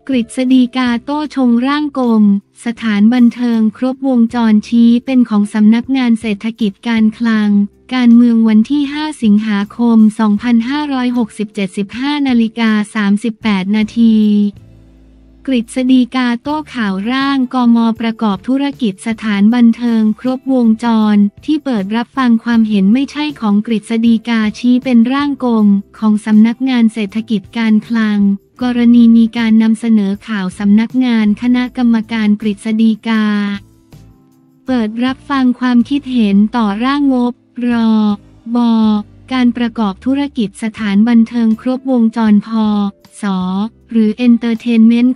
กฤษฎีกาโต้ชงร่างกลมสถานบันเทิงครบวงจรชี้เป็นของสำนักงานเศรษฐกิจการคลังการเมืองวันที่ 5 สิงหาคม 2567 15:38 นาทีกฤษฎีกาโต้ข่าวร่างกม.ประกอบธุรกิจสถานบันเทิงครบวงจรที่เปิดรับฟังความเห็นไม่ใช่ของกฤษฎีกาชี้เป็นร่างกลมของสำนักงานเศรษฐกิจการคลังกรณีมีการนำเสนอข่าวสำนักงานคณะกรรมการกฤษฎีกาเปิดรับฟังความคิดเห็นต่อร่างงบรบการประกอบธุรกิจสถานบันเทิงครบวงจรพ.ส.หรือ Entertainment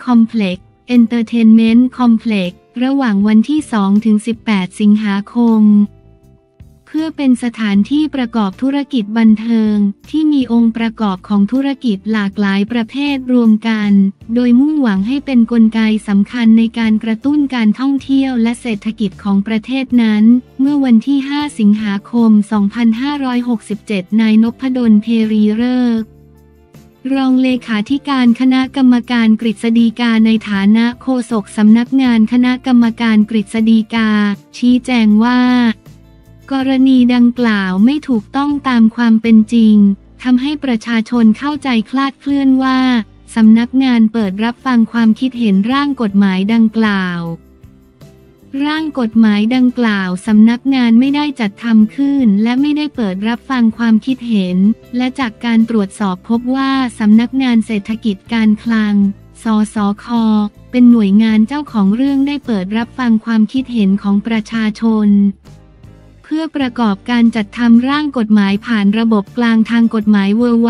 Complex ระหว่างวันที่ 2-18 สิงหาคมเพื่อเป็นสถานที่ประกอบธุรกิจบันเทิงที่มีองค์ประกอบของธุรกิจหลากหลายประเภทรวมกันโดยมุ่งหวังให้เป็นกลไกสำคัญในการกระตุ้นการท่องเที่ยวและเศรษฐกิจของประเทศนั้นเมื่อวันที่ 5 สิงหาคม 2567 นายนพดล เพรีฤกษ์รองเลขาธิการคณะกรรมการกฤษฎีกาในฐานะโฆษกสำนักงานคณะกรรมการกฤษฎีกาชี้แจงว่ากรณีดังกล่าวไม่ถูกต้องตามความเป็นจริงทำให้ประชาชนเข้าใจคลาดเคลื่อนว่าสำนักงานเปิดรับฟังความคิดเห็นร่างกฎหมายดังกล่าวร่างกฎหมายดังกล่าวสำนักงานไม่ได้จัดทำขึ้นและไม่ได้เปิดรับฟังความคิดเห็นและจากการตรวจสอบพบว่าสำนักงานเศรษฐกิจการคลังสสค.เป็นหน่วยงานเจ้าของเรื่องได้เปิดรับฟังความคิดเห็นของประชาชนเพื่อประกอบการจัดทำร่างกฎหมายผ่านระบบกลางทางกฎหมาย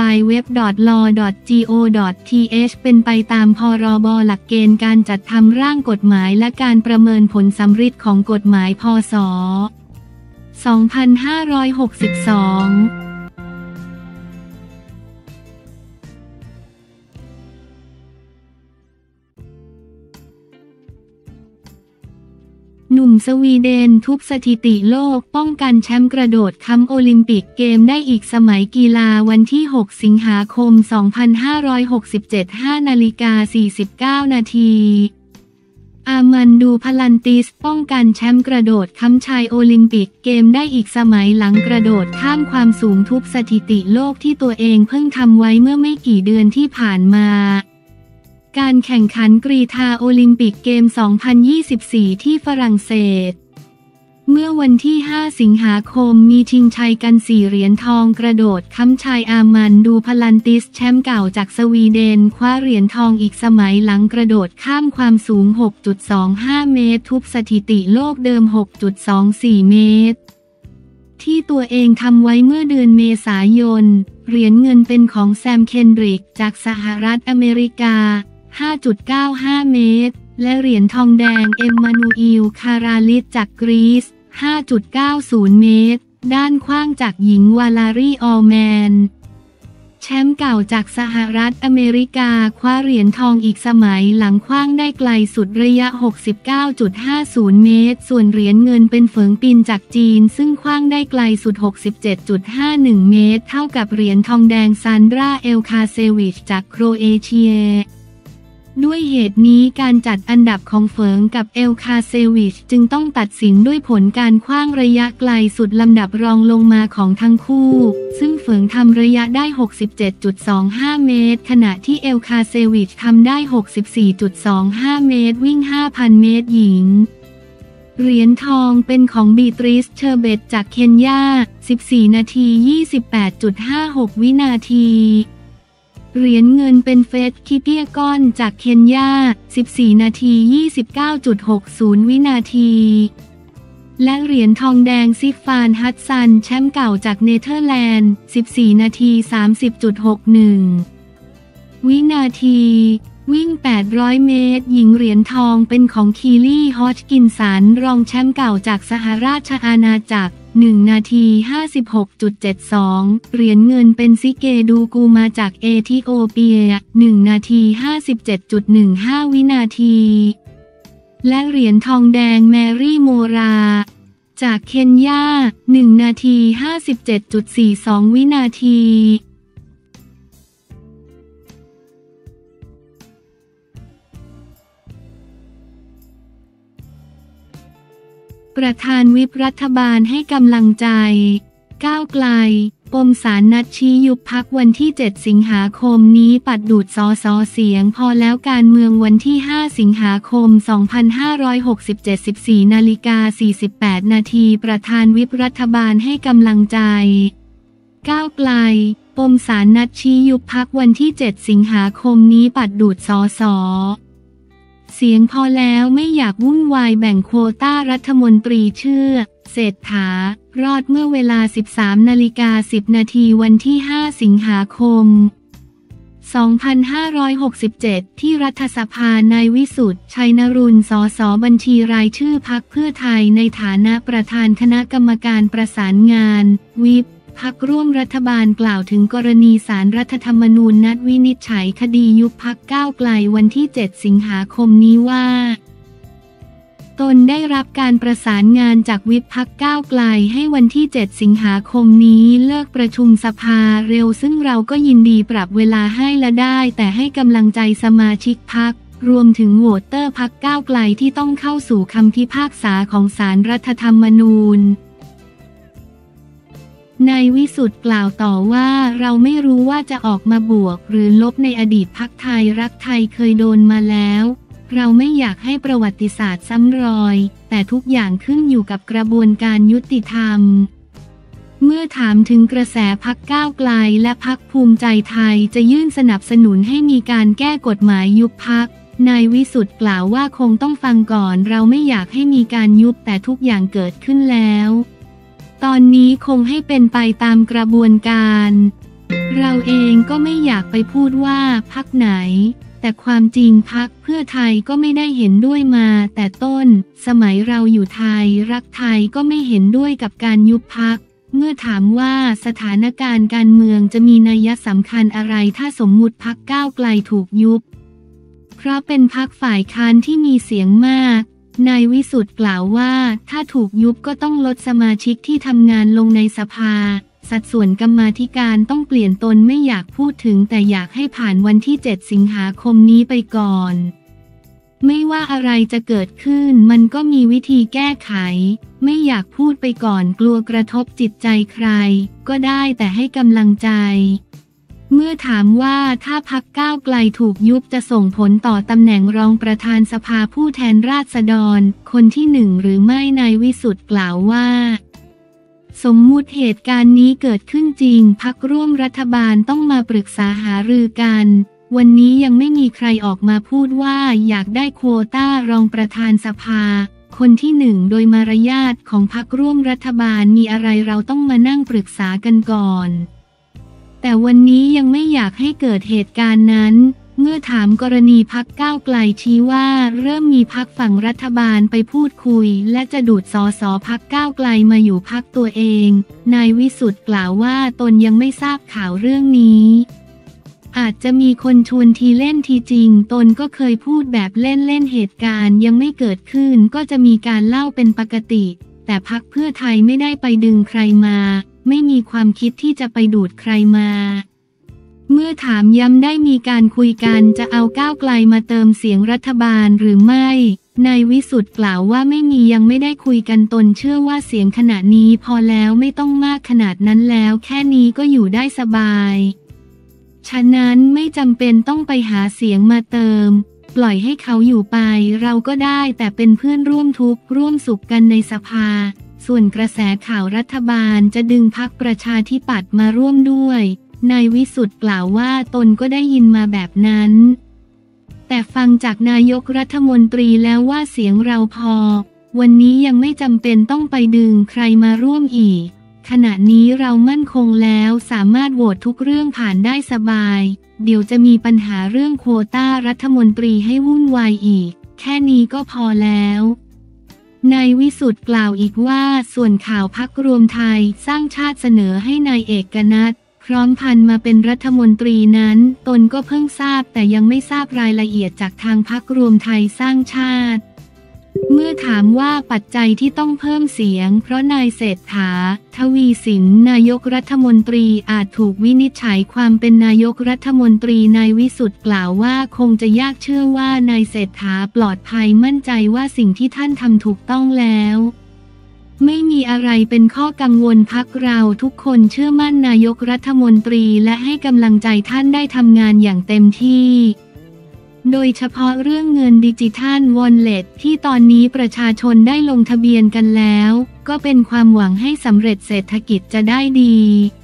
www.law.go.th เป็นไปตามพรบ.หลักเกณฑ์การจัดทำร่างกฎหมายและการประเมินผลสัมฤทธิ์ของกฎหมายพ.ศ. 2562หนุ่มสวีเดนทุบสถิติโลกป้องกันแชมป์กระโดดค้ำโอลิมปิกเกมได้อีกสมัยกีฬาวันที่ 6 สิงหาคม 2567 5:49 นาทีอามันดูพลันติสป้องกันแชมป์กระโดดค้ำชายโอลิมปิกเกมได้อีกสมัยหลังกระโดดข้ามความสูงทุบสถิติโลกที่ตัวเองเพิ่งทำไว้เมื่อไม่กี่เดือนที่ผ่านมาการแข่งขันกรีฑาโอลิมปิกเกม 2024 ที่ฝรั่งเศสเมื่อวันที่ 5 สิงหาคมมีชิงชัยกัน 4 เหรียญทองกระโดดค้ำชายอามันดูพลันติสแชมป์เก่าจากสวีเดนคว้าเหรียญทองอีกสมัยหลังกระโดดข้ามความสูง 6.25 เมตรทุบสถิติโลกเดิม 6.24 เมตรที่ตัวเองทำไว้เมื่อเดือนเมษายนเหรียญเงินเป็นของแซม เคนดริกจากสหรัฐอเมริกา5.95 เมตรและเหรียญทองแดงเอ็มมานูอิล คาราลิสจากกรีซ 5.90 เมตรด้านขว้างจากหญิงวาลารีออลแมนแชมป์เก่าจากสหรัฐอเมริกาคว้าเหรียญทองอีกสมัยหลังขว้างได้ไกลสุดระยะ 69.50 เมตรส่วนเหรียญเงินเป็นเฟิงปินจากจีนซึ่งขว้างได้ไกลสุด 67.51 เมตรเท่ากับเหรียญทองแดงซานดรา เอลคาเซวิชจากโครเอเชียด้วยเหตุนี้การจัดอันดับของเฟิงกับเอลคาเซวิชจึงต้องตัดสินด้วยผลการขว้างระยะไกลสุดลำดับรองลงมาของทั้งคู่ซึ่งเฟิงทำระยะได้ 67.25 เมตรขณะที่เอลคาเซวิชทำได้ 64.25 เมตรวิ่ง 5,000 เมตรหญิงเหรียญทองเป็นของบีตริส เชอร์เบตจากเคนยา 14 นาที 28.56 วินาทีเหรียญเงินเป็นเฟสคิเปียกอนจากเคนยา 14 นาที 29.60 วินาทีและเหรียญทองแดงซิกฟาน ฮัดซันแชมป์เก่าจากเนเธอร์แลนด์ 14 นาที 30.61 วินาทีวิ่ง 800 เมตรหญิงเหรียญทองเป็นของคีลี่ ฮอจกินสันรองแชมป์เก่าจากสหราชอาณาจักร 1 นาที 56.72 เหรียญเงินเป็นซิเกดูกูมาจากเอธิโอเปีย 1 นาที 57.15 วินาทีและเหรียญทองแดงแมรี่โมราจากเคนยา 1 นาที 57.42 วินาทีประธานวิปรัฐบาลให้กำลังใจก้าวไกลปมศาลนัดชี้ยุบพรรควันที่ 7 สิงหาคมนี้ปัดดูดสสเสียงพอแล้วการเมืองวันที่ 5 สิงหาคม 2567 14:48 นาทีประธานวิปรัฐบาลให้กำลังใจก้าวไกลปมศาลนัดชี้ยุบพรรควันที่ 7 สิงหาคมนี้ปัดดูดสสเสียงพอแล้วไม่อยากวุ่นวายแบ่งโควต้ารัฐมนตรีชื่อเศรษฐารอดเมื่อเวลา 13:10 นาทีวันที่ 5 สิงหาคม 2567 ที่รัฐสภานายวิสุทธิ์ ชัยนรุณ สสบัญชีรายชื่อพรรคเพื่อไทยในฐานะประธานคณะกรรมการประสานงานวิปพรรคร่วมรัฐบาลกล่าวถึงกรณีศาลรัฐธรรมนูญนัดวินิจฉัยคดียุบพรรคก้าวไกลวันที่ 7 สิงหาคมนี้ว่าตนได้รับการประสานงานจากวิปพรรคก้าวไกลให้วันที่ 7 สิงหาคมนี้เลิกประชุมสภาเร็วซึ่งเราก็ยินดีปรับเวลาให้และได้แต่ให้กำลังใจสมาชิกพรรครวมถึงโหวตเตอร์พรรคก้าวไกลที่ต้องเข้าสู่คำพิพากษาของศาลรัฐธรรมนูญนายวิสุทธิ์กล่าวต่อว่าเราไม่รู้ว่าจะออกมาบวกหรือลบในอดีตพรรคไทยรักไทยเคยโดนมาแล้วเราไม่อยากให้ประวัติศาสตร์ซ้ำรอยแต่ทุกอย่างขึ้นอยู่กับกระบวนการยุติธรรมเมื่อถามถึงกระแสพรรคก้าวไกลและพรรคภูมิใจไทยจะยื่นสนับสนุนให้มีการแก้กฎหมายยุบพรรคนายวิสุทธิ์กล่าวว่าคงต้องฟังก่อนเราไม่อยากให้มีการยุบแต่ทุกอย่างเกิดขึ้นแล้วตอนนี้คงให้เป็นไปตามกระบวนการเราเองก็ไม่อยากไปพูดว่าพรรคไหนแต่ความจริงพรรคเพื่อไทยก็ไม่ได้เห็นด้วยมาแต่ต้นสมัยเราอยู่ไทยรักไทยก็ไม่เห็นด้วยกับการยุบพรรคเมื่อถามว่าสถานการณ์การเมืองจะมีนัยสำคัญอะไรถ้าสมมุติพรรคก้าวไกลถูกยุบเพราะเป็นพรรคฝ่ายค้านที่มีเสียงมากนายวิสุทธิ์กล่าวว่าถ้าถูกยุบก็ต้องลดสมาชิกที่ทำงานลงในสภาสัดส่วนกรรมาธิการต้องเปลี่ยนตนไม่อยากพูดถึงแต่อยากให้ผ่านวันที่ 7 สิงหาคมนี้ไปก่อนไม่ว่าอะไรจะเกิดขึ้นมันก็มีวิธีแก้ไขไม่อยากพูดไปก่อนกลัวกระทบจิตใจใครก็ได้แต่ให้กำลังใจเมื่อถามว่าถ้าพรรคก้าวไกลถูกยุบจะส่งผลต่อตำแหน่งรองประธานสภาผู้แทนราษฎรคนที่ 1หรือไม่นายวิสุทธิ์กล่าวว่าสมมุติเหตุการณ์นี้เกิดขึ้นจริงพรรคร่วมรัฐบาลต้องมาปรึกษาหารือกันวันนี้ยังไม่มีใครออกมาพูดว่าอยากได้โควต้ารองประธานสภาคนที่ 1โดยมารยาทของพรรคร่วมรัฐบาลมีอะไรเราต้องมานั่งปรึกษากันก่อนแต่วันนี้ยังไม่อยากให้เกิดเหตุการณ์นั้นเมื่อถามกรณีพรรคก้าวไกลชี้ว่าเริ่มมีพรรคฝั่งรัฐบาลไปพูดคุยและจะดูดสสพรรคก้าวไกลมาอยู่พรรคตัวเองนายวิสุทธิ์กล่าวว่าตนยังไม่ทราบข่าวเรื่องนี้อาจจะมีคนชวนทีเล่นทีจริงตนก็เคยพูดแบบเล่นเหตุการณ์ยังไม่เกิดขึ้นก็จะมีการเล่าเป็นปกติแต่พรรคเพื่อไทยไม่ได้ไปดึงใครมาไม่มีความคิดที่จะไปดูดใครมาเมื่อถามย้ำได้มีการคุยกันจะเอาก้าวไกลมาเติมเสียงรัฐบาลหรือไม่นายวิสุทธิ์กล่าวว่าไม่มียังไม่ได้คุยกันตนเชื่อว่าเสียงขณะนี้พอแล้วไม่ต้องมากขนาดนั้นแล้วแค่นี้ก็อยู่ได้สบายฉะนั้นไม่จำเป็นต้องไปหาเสียงมาเติมปล่อยให้เขาอยู่ไปเราก็ได้แต่เป็นเพื่อนร่วมทุกข์ร่วมสุขกันในสภาส่วนกระแสข่าวรัฐบาลจะดึงพรรคประชาธิปัตย์มาร่วมด้วยนายวิสุทธิ์กล่าวว่าตนก็ได้ยินมาแบบนั้นแต่ฟังจากนายกรัฐมนตรีแล้วว่าเสียงเราพอวันนี้ยังไม่จำเป็นต้องไปดึงใครมาร่วมอีกขณะนี้เรามั่นคงแล้วสามารถโหวตทุกเรื่องผ่านได้สบายเดี๋ยวจะมีปัญหาเรื่องโควต้ารัฐมนตรีให้วุ่นวายอีกแค่นี้ก็พอแล้วนายวิสุทธิ์กล่าวอีกว่าส่วนข่าวพรรครวมไทยสร้างชาติเสนอให้นายเอกนัทพร้อมพันธุ์มาเป็นรัฐมนตรีนั้นตนก็เพิ่งทราบแต่ยังไม่ทราบรายละเอียดจากทางพรรครวมไทยสร้างชาติเมื่อถามว่าปัจจัยที่ต้องเพิ่มเสียงเพราะนายเศรษฐาทวีสินนายกรัฐมนตรีอาจถูกวินิจฉัยความเป็นนายกรัฐมนตรีนายวิสุทธิ์กล่าวว่าคงจะยากเชื่อว่านายเศรษฐาปลอดภัยมั่นใจว่าสิ่งที่ท่านทำถูกต้องแล้วไม่มีอะไรเป็นข้อกังวลพรรคเราทุกคนเชื่อมั่นนายกรัฐมนตรีและให้กำลังใจท่านได้ทำงานอย่างเต็มที่โดยเฉพาะเรื่องเงินดิจิทัลวอลเล็ตที่ตอนนี้ประชาชนได้ลงทะเบียนกันแล้วก็เป็นความหวังให้สำเร็จเศรษฐกิจจะได้ดี